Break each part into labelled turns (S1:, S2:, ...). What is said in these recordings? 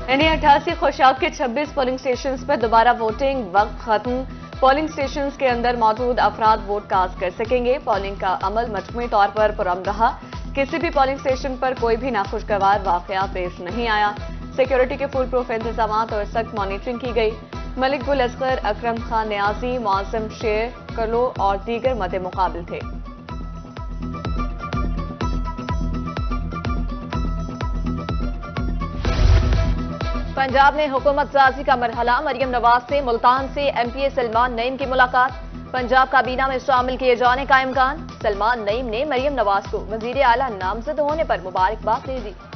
S1: NA88 Khushab के 26 polling stations पर दोबारा वोटिंग वक्त खत्म। पोलिंग स्टेशंस के अंदर मौजूद अफराद वोट कास्ट कर सकेंगे। पोलिंग का अमल मजमूई तौर पर पुरअमन रहा। किसी भी पोलिंग स्टेशन पर कोई भी नाखुशगवार वाकया पेश नहीं आया। सिक्योरिटी के फुल प्रूफ इंतजाम और सख्त मॉनिटरिंग की गई। मलिक गुल असगर, अकरम खान न्याजी, मौसम शेर, कलो और दीगर मद्दे मुकाबिल थे। पंजाब में हुकूमत साजी का मरहला। मरियम नवाज से मुल्तान से MPA सलमान नईम की मुलाकात। पंजाब काबीना में शामिल किए जाने का इम्कान। सलमान नईम ने मरियम नवाज को वजीर आला नामजद होने पर मुबारकबाद दे दी।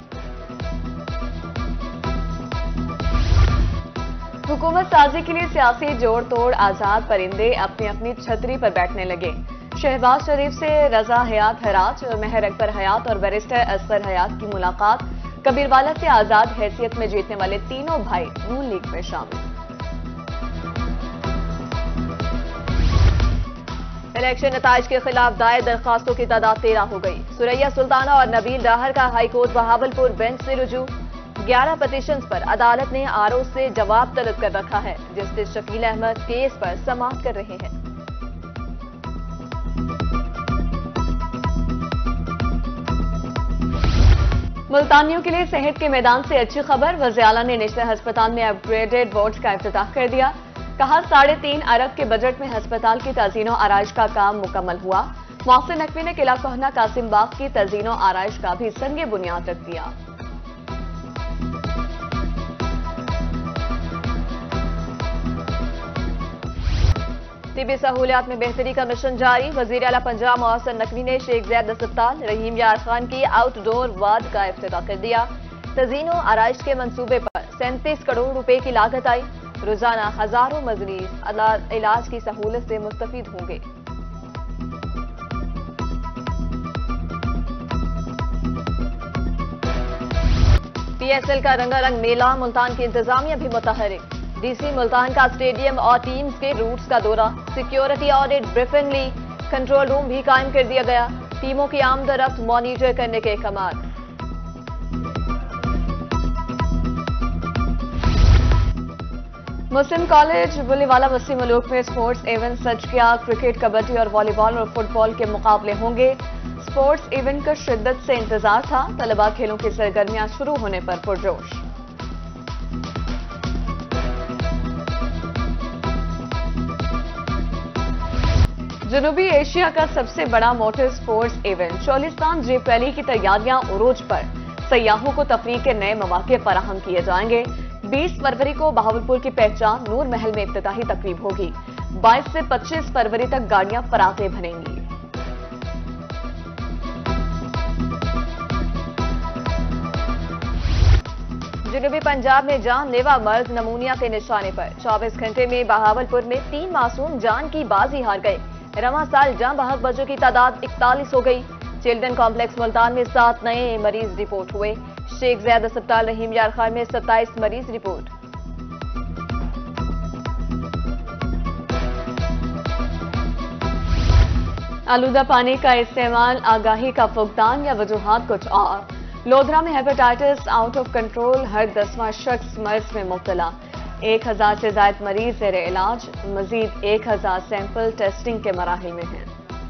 S1: हुकूमत साजी के लिए सियासी जोड़ तोड़ आजाद परिंदे अपनी अपनी छतरी पर बैठने लगे। शहबाज शरीफ से रजा हयात हराज, मेहर अकबर हयात और बैरिस्टर असगर हयात की मुलाकात। कबीरवाला से आजाद हैसियत में जीतने वाले तीनों भाई नून लीग में शामिल। इलेक्शन नताइज के खिलाफ दायर दरखास्तों की तादाद 13 हो गई। सुरैया सुल्ताना और नबील राहर का हाईकोर्ट बहावलपुर बेंच से रुजू। 11 पटिशन्स पर अदालत ने RO से जवाब तलब कर रखा है। जस्टिस शकील अहमद केस पर समाअत कर रहे हैं। मुल्तानियों के लिए सेहत के मैदान से अच्छी खबर। वज़ीर आला ने निचले अस्पताल में अपग्रेडेड वार्ड्स का इफ्तिताह कर दिया। कहा 3.5 अरब के बजट में अस्पताल की तज़ीनो आराइश का काम मुकम्मल हुआ। मोहसिन नकवी ने किला कोहना कासिम बाग की तज़ीनो आराइश का भी संगे बुनियाद रख दिया। तिबी सहूलियात में बेहतरी का मिशन जारी। वज़ीर आला पंजाब मोहसिन नकवी ने शेख ज़ैद अस्पताल रहीम यार खान की आउटडोर वार्ड का इफ्तिताह कर दिया। तज़ीनो आराइश के मंसूबे पर 37 करोड़ रुपए की लागत आई। रोजाना हजारों मरीज इलाज की सहूलत से मुस्तफीद होंगे। PSL का रंगारंग मेला। मुल्तान की इंतजामिया भी मुतहरिक। DC मुल्तान का स्टेडियम और टीम्स के रूट्स का दौरा। सिक्योरिटी ऑडिट, ब्रीफिंग ली। कंट्रोल रूम भी कायम कर दिया गया। टीमों की आमदरफ्त मॉनिटर करने के अहकाम। मुस्लिम कॉलेज बुलीवाला वसी मुल्क में स्पोर्ट्स इवेंट सज किया। क्रिकेट, कबड्डी और वॉलीबॉल और फुटबॉल के मुकाबले होंगे। स्पोर्ट्स इवेंट का शिद्दत से इंतजार था। तलबा खेलों की सरगर्मियां शुरू होने पर पुरजोश। जनूबी एशिया का सबसे बड़ा motor sports event Cholistan jeep rally की तैयारियां उरूज पर। सयाहों को तफरीह के नए मौके फराहम किए जाएंगे। 20 फरवरी को बहावलपुर की पहचान नूर महल में इफ्तिताही तकरीब होगी। 22 से 25 फरवरी तक गाड़ियां फराते भरेंगी। जनूबी पंजाब में जानलेवा मर्ज नमूनिया के निशाने पर। 24 घंटे में बहावलपुर में 3 मासूम जान की बाजी हार गए। रवां साल जान बहक बच्चों की तादाद 41 हो गई। चिल्ड्रन कॉम्प्लेक्स मुल्तान में 7 नए मरीज रिपोर्ट हुए। शेख ज़ैद अस्पताल रहीम यार खान में 27 मरीज रिपोर्ट। आलूदा पानी का इस्तेमाल, आगाही का फुकदान या वजूहात कुछ और। लोधरा में हेपेटाइटिस आउट ऑफ कंट्रोल। हर 10वां शख्स मर्ज में मुब्तला। 1000 से ज्यादा मरीज ज़ेर इलाज। मजीद 1000 सैंपल टेस्टिंग के मराहिल में हैं।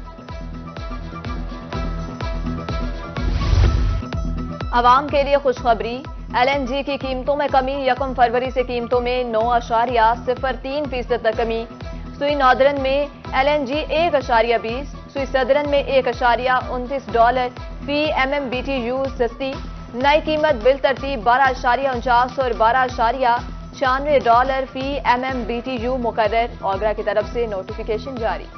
S1: आवाम के लिए खुशखबरी। LNG की कीमतों में कमी। 1 फरवरी से कीमतों में 9.03% तक कमी। सुई नॉर्दर्न में LNG 1.20, सुई सदरन में $1.29 फी MMBTU सस्ती। नई कीमत बिल तरतीब 12.49 और $12.96 फी MMBTU मुकर्रर। ऑगरा की तरफ से नोटिफिकेशन जारी।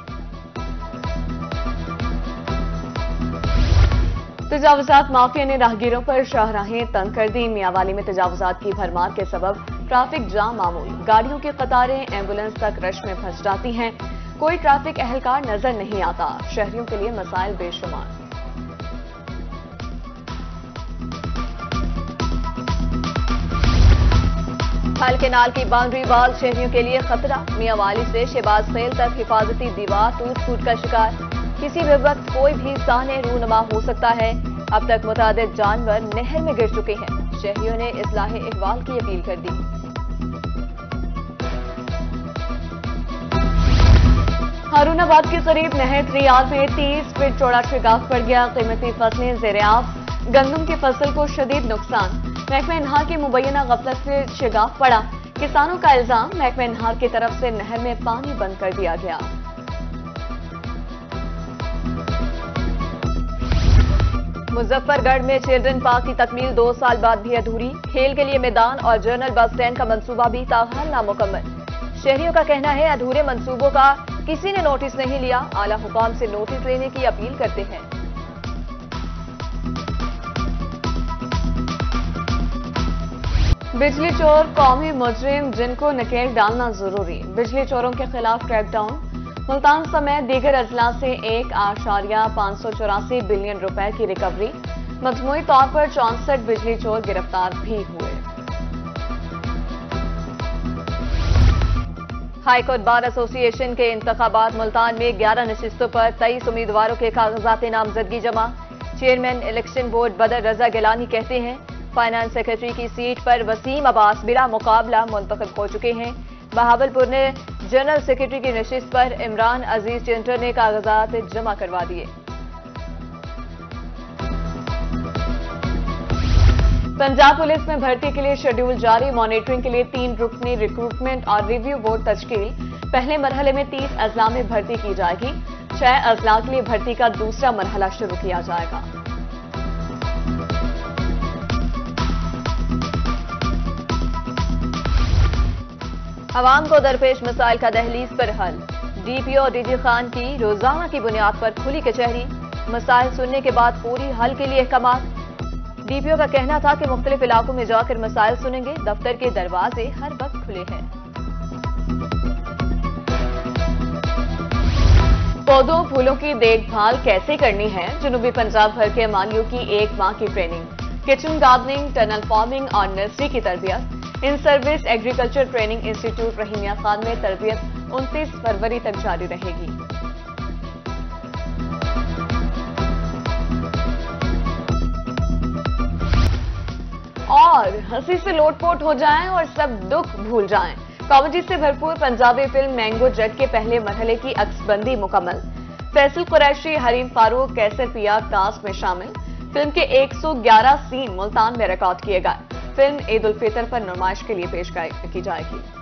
S1: तजावुजात माफिया ने राहगीरों पर शाहराहें तंग कर दी। मियांवाली में तजावुजात की भरमार के सबब ट्रैफिक जाम मामूल। गाड़ियों की कतारें एम्बुलेंस तक रश में फंस जाती हैं। कोई ट्रैफिक अहलकार नजर नहीं आता। शहरियों के लिए मसाइल बेशुमार। हल केनाल की बाउंड्री वाल शहरियों के लिए खतरा। मियांवाली से शहबाज खेल तक हिफाजती दीवार टूट फूट का शिकार। किसी भी वक्त कोई भी साने रूनमा हो सकता है। अब तक मुतादिद जानवर नहर में गिर चुके हैं। शहरियों ने इस्लाह अहवाल की अपील कर दी। हारूनाबाद के करीब नहर त्रियाल में 30 फीट चौड़ा शिगाफ पड़ गया। कीमती फसलें ज़ेर-ए-आब, गंदम की फसल को शदीद नुकसान। महकमा नहर की मुबैना गफलत से शिगाफ पड़ा। किसानों का इल्जाम, महकमा नहर की तरफ से नहर में पानी बंद कर दिया गया। मुजफ्फरगढ़ में चिल्ड्रन पार्क की तकमील 2 साल बाद भी अधूरी। खेल के लिए मैदान और जनरल बस स्टैंड का मंसूबा भी ताहाल नामुकम्मल। शहरियों का कहना है अधूरे मंसूबों का किसी ने नोटिस नहीं लिया। आला हुकाम से नोटिस लेने की अपील करते हैं। बिजली चोर कौमी मुजरिम, जिनको नकेल डालना जरूरी। बिजली चोरों के खिलाफ क्रैकडाउन। मुल्तान समेत दीगर अजला से 1.584 बिलियन रुपए की रिकवरी। मजमूई तौर पर 64 बिजली चोर गिरफ्तार भी हुए। हाईकोर्ट बार एसोसिएशन के इंतखाबात। मुल्तान में 11 नशिस्तों पर 23 उम्मीदवारों के कागजात नामजदगी जमा। चेयरमैन इलेक्शन बोर्ड बदर रजा गिलानी कहते हैं फाइनेंस सेक्रेटरी की सीट पर वसीम अब्बास बिला मुकाबला मुंतखब हो चुके हैं। बहावलपुर ने जनरल सेक्रेटरी की नशिस्त पर इमरान अजीज चेंटर ने कागजात जमा करवा दिए। पंजाब पुलिस में भर्ती के लिए शेड्यूल जारी। मॉनिटरिंग के लिए 3 रुकनी रिक्रूटमेंट और रिव्यू बोर्ड तश्कील। पहले मरहले में 30 अजला में भर्ती की जाएगी। 6 अजला के लिए भर्ती का दूसरा मरहला शुरू किया जाएगा। अवाम को दरपेश मसाइल का दहलीज पर हल। डीपीओ डीजी खान की रोजाना की बुनियाद पर खुली कचहरी। मसाइल सुनने के बाद पूरी हल के लिए अहकाम। डीपीओ का कहना था कि मुख्तलिफ इलाकों में जाकर मसाइल सुनेंगे। दफ्तर के दरवाजे हर वक्त खुले हैं। पौधों फूलों की देखभाल कैसे करनी है, जनूबी पंजाब भर के मालियों की 1 माह की training. Kitchen gardening, tunnel farming और नर्सरी की तरबियत। In service agriculture training institute Rahimiya Khan में तरबियत 29 फरवरी तक जारी रहेगी। और हंसी से लोटपोट हो जाएं और सब दुख भूल जाएं। कॉमेडी से भरपूर पंजाबी फिल्म मैंगो जट के पहले मरहले की अक्सबंदी मुकम्मल। फैसल कुरैशी, हरीम फारूक, कैसर पिया कास्ट में शामिल। फिल्म के 111 सीन मुल्तान में रिकॉर्ड किए गए। फिल्म ईद उल फितर पर नुमाइश के लिए पेश की जाएगी।